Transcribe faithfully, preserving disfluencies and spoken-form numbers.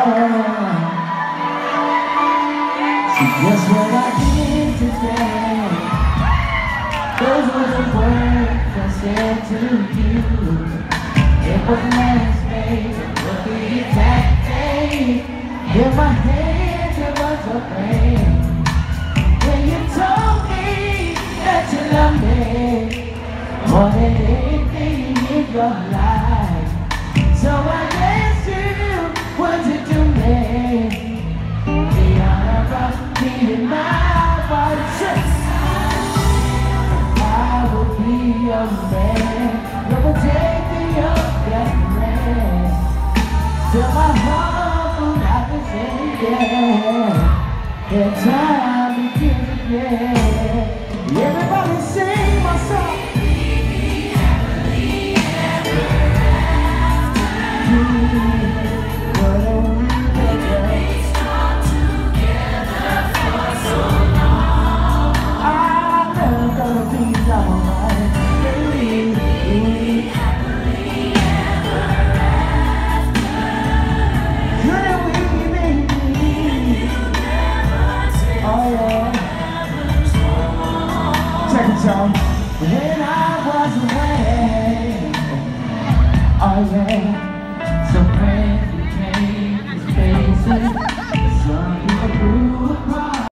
So guess what I did today? Those were the words I said to you. It was last May, what the exact day. In my head there was a pain when you told me that you love me more than anything in your life. So I asked you, would you do me the honor of being my wife? I will be your man. I will take me your best friend till my heart will not be saying the time begins again. Everybody sing my song. When I was away, oh yeah.